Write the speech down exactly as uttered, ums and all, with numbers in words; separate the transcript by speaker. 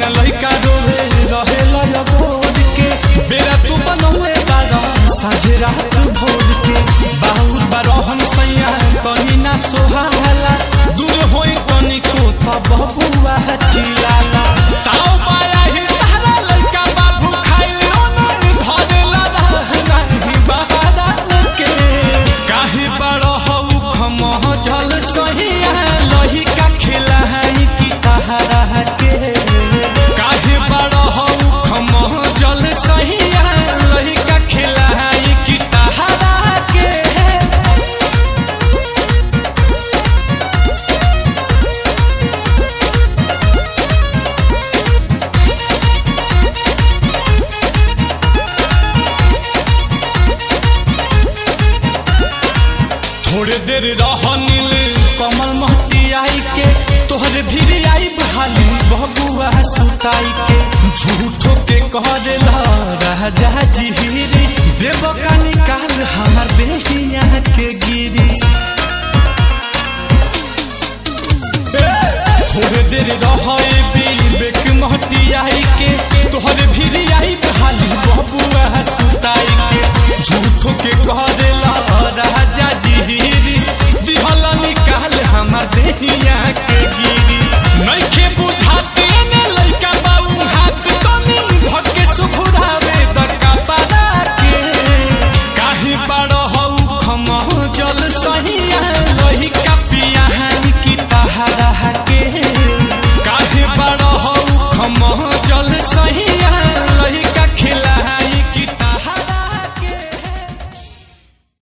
Speaker 1: सैया लइका रोवे रहेला बोर के बेरा तू बनौले बाड़ा साझे रात भोर के बाहुर बरहन सैया कहीं ना सोहाला दूर होई कनी को तब बबुआ चिलाला ताऊ माया ही तारा लइका बाबू खाइलो नहीं धरेला नहीं बहारा के काहे बड़ हऊ खमह जल सहिया लइका खिलाई की तहरा के काहे बड़ हऊ खमह जल सहिया लइका खिलाई की तहरा के थोड़े देर रहनिल कमल महती आई के तोहरे भी आई बहाली बबुआ सुताई के झूठो के कहला राजा जिहिरी देवका निकाल हमार देहिया के गिरी थोड़े देर रह